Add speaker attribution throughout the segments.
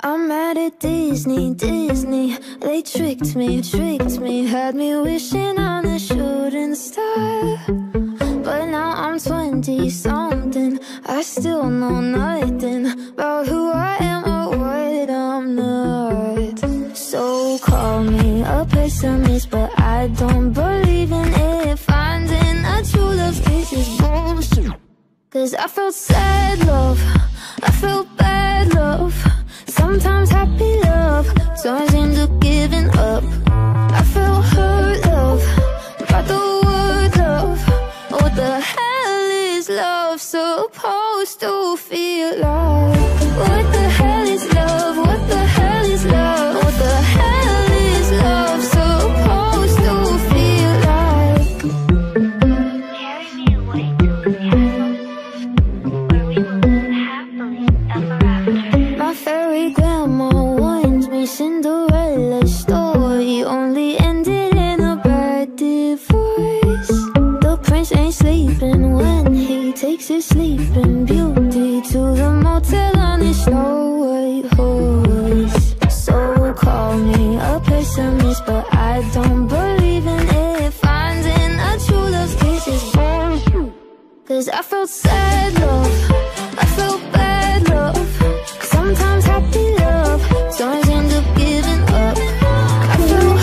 Speaker 1: I'm mad at Disney, Disney. They tricked me, had me wishing on a shooting star. But now I'm 20-something, I still know nothing about who I am or what I'm not. So call me a pessimist, but I don't believe in it. Finding a true love kiss is bullshit. 'Cause I felt sad love, I felt bad love, sometimes happy love, turns into giving up. I felt hurt love, got the word love. What the hell is love supposed to feel like? What the hell is love? What the hell is love? What the hell is love supposed to feel like?
Speaker 2: Carry me away to the castle, where we will live happily ever after.
Speaker 1: My fairy grandma warned me Cinderella's story only ended in a bad divorce. The prince ain't sleeping when he takes his sleeping beauty to the motel on his Snow White horse. So call me a pessimist, but I don't believe in it. Finding a true love kiss is bullshit. 'Cause I felt sad love, I felt bad love, sometimes happy love turns into giving up. I feel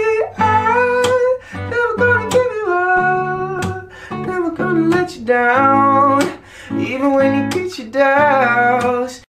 Speaker 3: never gonna give you up, never gonna let you down, even when you get your doubts.